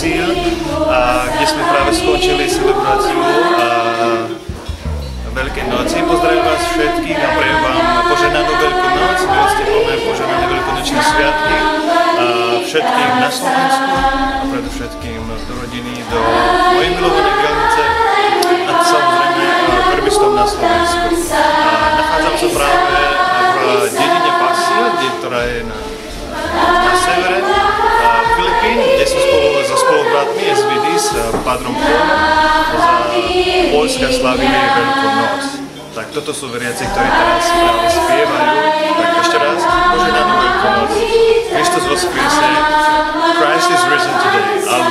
Pasil, kde sme práve skončili celebráciu Veľkej noci. Pozdravím vás všetkých a prajem vám požehnanú Veľkú noc, milosťaplné požehnané veľkonočné sviatky všetkým na Slovensku a predovšetkým do rodiny, do mojej milovanej Gelnice a samozrejme verbistom na Slovensku. Nachádzam sa práve v dedine Pasil, ktorá je na severe Filipín, kde som spolu so spolubratmi SVD s pádrom Pawelom za Poľska slaví Veľkú noc. Tak toto sú veriaci, ktorí teraz práve spievajú. Tak ešte raz, požehnanú Veľkú noc. Kristus voskriese. Christ is risen today.